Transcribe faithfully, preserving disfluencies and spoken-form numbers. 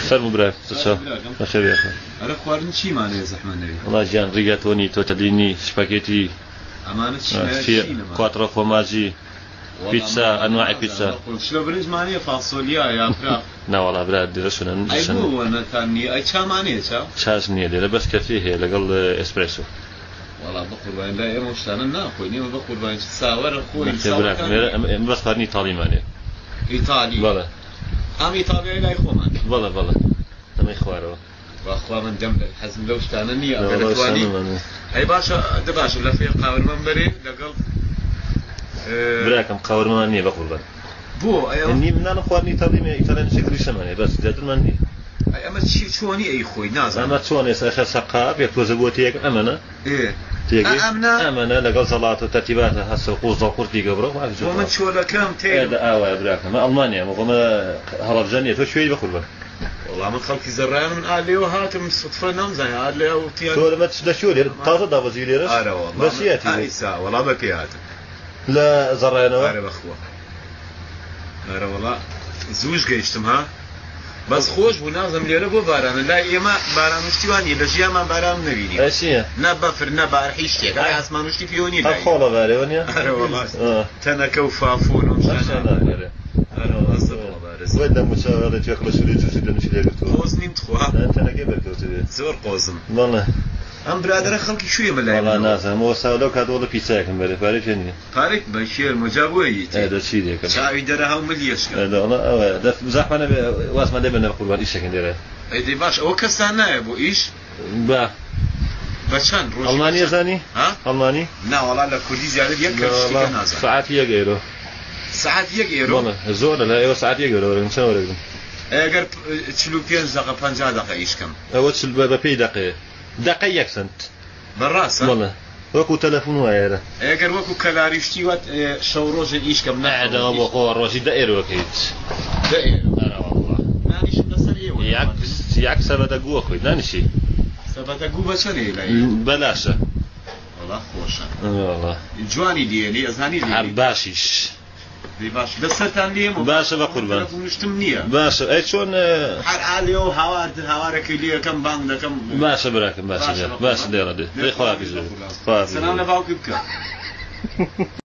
فرمو براك تشا بخير يا اخي أنا خوارن شي معناه زحمة النبي والله جان ريغاتوني توتاليني سباغيتي أمانة في كواترو فورماجي بيتزا انواع بيتزا شلو برنج معناه فاصوليا يا فراخ لا والله براد درسنا أي بو أنا ثاني أي شا معناه شا شاش نيه دي بس كافيه هي لقل اسبريسو والله بقول باين لا يا مش أنا ناخذ نيم بقول باين ساور خوي ساور بس فاني ايطالي معناه إيطالي والله هم إيطالي لا يخو معناه والله والله تم إخواره واخوا من جنب الحزم لو اشتانني اغلطواني هي باشا دباشا لا في قاور منبري لقل براكم قاور ماني بقول بقى بو ايوه اني من انا خواني طالي ايطاليان شكل سماني بس زاد ماني اي اما شي شوني اي خوي نازل اما شوني اخر سقاب يتوزبوتي امانه ايه تيجي امنه امانه لقل صلاه وترتيبات هسه قوز قرتي قبره ما في ومن شو لكم تي هذا اه براكم المانيا ما هرب جنيه تو شوي بقول بقى والله من خلق زران من قال لي وهاتم صدفه نوم زي قال لي او تيان شو ما تشدشوا لي طاطا دا وزيلي رش اره والله بس ياتي اي ساعه والله بكيات لا زرانه اره بخوه اره والله زوج قيشتم ها بس خوش بو نازم ليره بو باران لا يما باران مشتواني لجيا ما باران نبيني اشي نبفر نبار حيشتك هاي اسمان مشتي فيوني لا خوله باري ونيا اره والله تنك وفافون ومشان اره اصلا وين مشاورة يخلص لي جوزي دنش لي قلت قوزني متخوا انت انا كيف قلت زور قوزم والله ام برادر خلقي شويه من والله ناس مو ساولو كاد والله بيتزا كان بالي فاري فيني طارق بشير مجابوي هذا الشيء ذيك شاوي درها ومليش هذا والله ده زحمه انا واسمع دائما نقول ايش كان داير اي دي باش او كسانا ابو ايش با بشان روش المانيا ثاني ها الماني لا والله لا كردي زياده يكرش كنازا ساعات يغيرو ساعات يغيرو والله زور لا ايوه ساعات يغيرو نسوي ولا اگر تشلو بينز دقيقه خمسين دقيقه ايش كم او تشل بابي دقيقه دقيقه سنت بالراس والله وكو تلفون ويانا اگر وكو كلاريشتي وات شوروج ايش كم نعم ابو قور روشي دائر وكيت دائر انا والله مانيش بسريه ولا يعكس يعكس سبت قوه كويس نانشي سبت قوه بسريه لا بلاشه والله خوشا والله جواني ديالي ازهاني ديالي عباشيش دي باش دستان ليم باشا بقول بان مشتمنيه باشا اي شلون حال عاليو هوار هوارك اللي كم بان كم باشا براكم باشا باشا دير دي خوافي زو سلام لفاوك بك